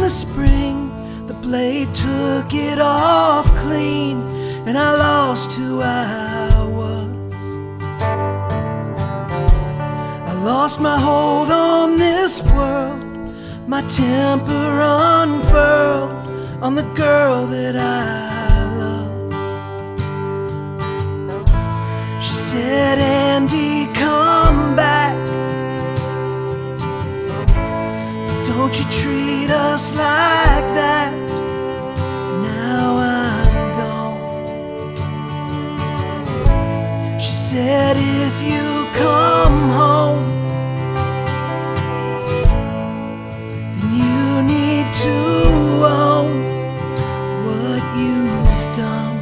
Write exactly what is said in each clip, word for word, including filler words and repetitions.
the spring, the blade took it off clean, and I lost who I was. I lost my hold on this world, my temper unfurled on the girl that I love. She said, Andy, come back, don't you treat us like that. Now I'm gone. She said, if you come home, then you need to own what you've done.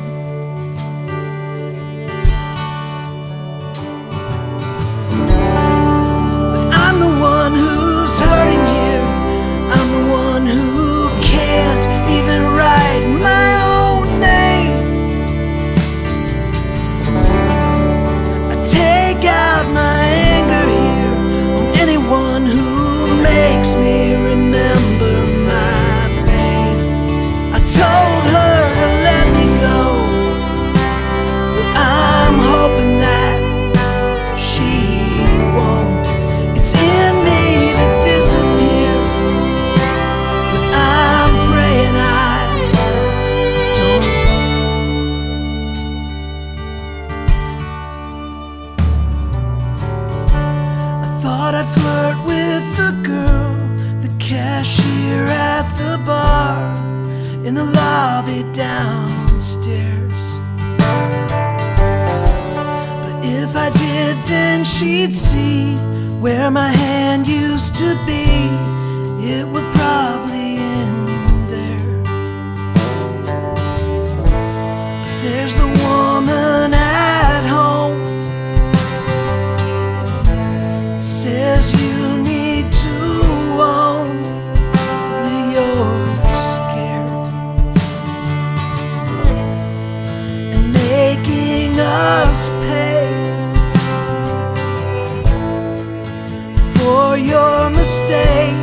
But I'm the one who's hurting here, I'm the one who can't even write my own name. I take out my anger here on anyone who makes me remember my pain. I told her to let me go, but I'm hoping that she won't. It's in me to disappear, but I'm praying I don't. I thought I'd flirt with the girl, the cashier at the bar, in the lobby downstairs. But if I did, then she'd see where my hand used to be. It would probably end there. But there's the woman at home, says you need to own that you're scared, and making us pay for your mistake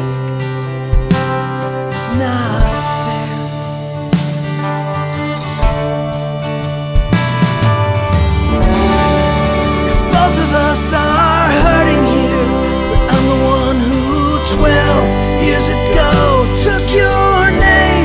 is not fair. Cause both of us are hurting here, but I'm the one who twelve years ago took your name.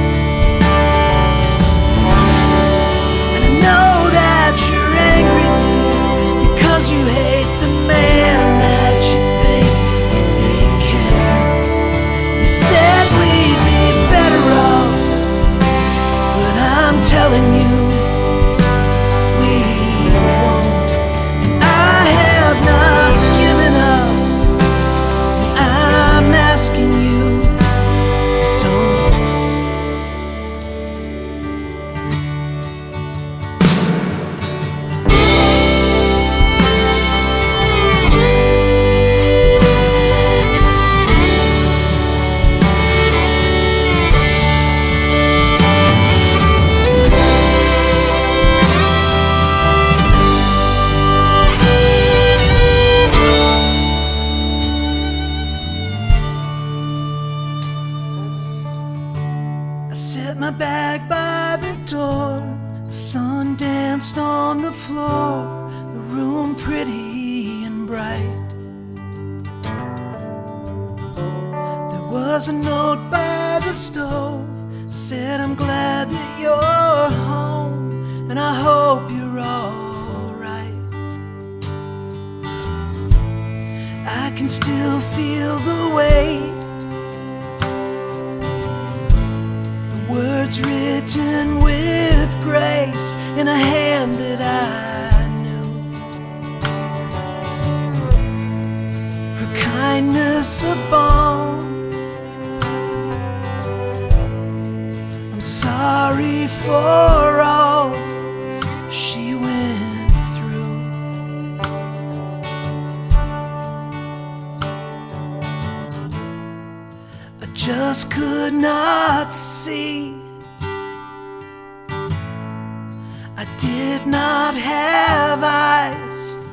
And I know that you're angry too, because you hate the man that you think you became. You said we'd be better off, but I'm telling you we won't. And I have not given up, and I'm asking you, don't. I set my bag by the door, the sun danced on the floor, the room pretty and bright. There was a note by the stove, said, I'm glad that you're home, and I hope you're alright. I can still feel the weight, words written with grace in a hand that I knew. Her kindness a balm. I'm sorry for all she went through. I just could not see, I did not have eyes